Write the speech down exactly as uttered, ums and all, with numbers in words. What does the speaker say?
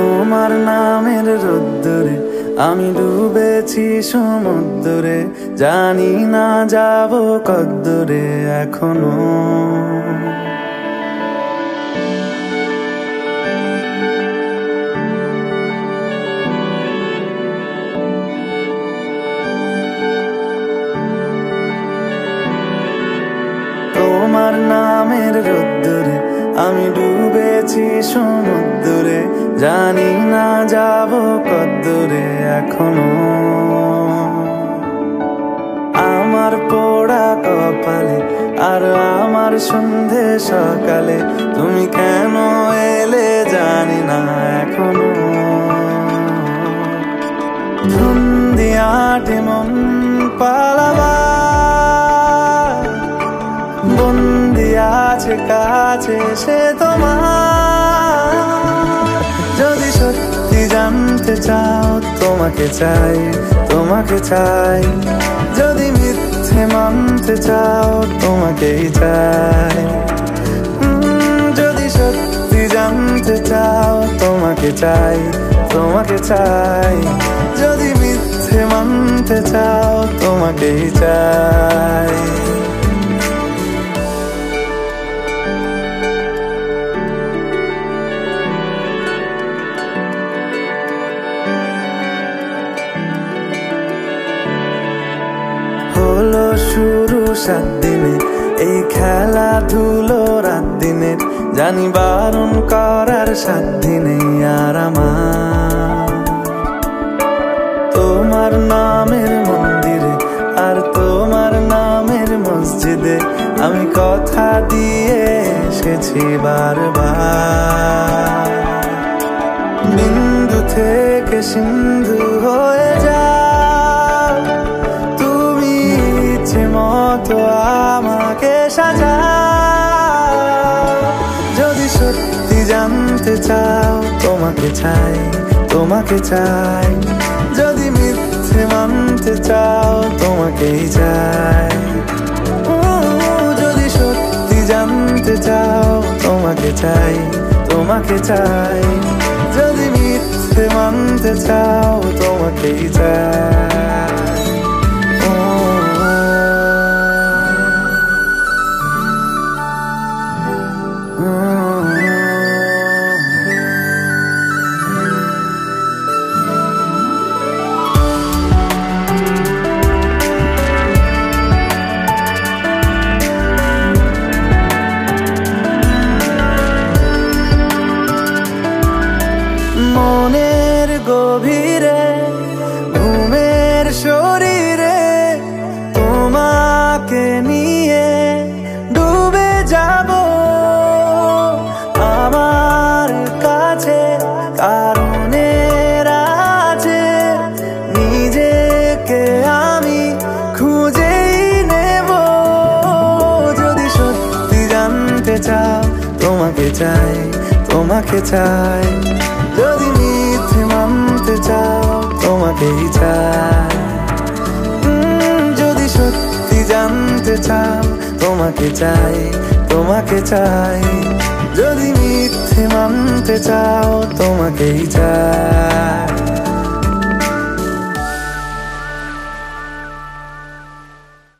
তোমার নামের রোদ্দুরে আমি ডুবেছি সমুদ্রে, জানি না যাব কদ্দুরে এখনো। তোমার নামের রোদ্দুরে আমি ডুবেছি সমুদ্রে, জানি না যাব কদ্দুরে এখনো। আমার পোড়া কপালে আর আমার সন্ধে সকালে তুমি কেন এলে জানি না এখনো। ধুন্দিয়াটে মন পালাবা বন্দি আছে কাছে সে তোমার। যদি সত্যি জানতে চাও তোমাকে চাই, তোমাকে চাই। যদি মিথ্যে মানতে চাও তোমাকেই চাই। যদি সত্যি জানতে চাও তোমাকে চাই, তোমাকে চাই। যদি মিথ্যে মানতে চাও তোমাকেই চাই। হলো শুরু সাত দিনে এই খেলাধুলো রাত দিনে, জানি বারণ করার সাত দিনে আর আমার। তোমার নামের মন্দিরে আর তোমার নামের মসজিদে আমি কথা দিয়ে এসেছি বারবার। বিন্দু থেকে সিন্ধু হয়ে যাও তুমি, ইচ্ছে মতো আমাকে সাজাও। যদি সত্যি জানতে চাও তোমাকে চাই, তোমাকে চাই। যদি মিথ্যে মানতে চাও তোমাকেই চাই। যদি সত্যি জানতে চাও তোমাকে চাই, তোমাকে চাই। যদি মিথ্যে মানতে চাও তোমাকেই চাই। মনের গভীরে ঘুমের শরীরে তোমাকে নিয়ে ডুবে যাব। আমার কাছে কারণের আছে, নিজেকে আমি খুঁজেই নেব। যদি সত্যি জানতে চাও তোমাকে চাই, তোমাকে চাই। যদি মিথ্যে মানতে চাও তোমাকেই চাই। যদি সত্যি জানতে চাও তোমাকে চাই, তোমাকে চাই। যদি মিথ্যে মানতে চাও তোমাকেই চাই।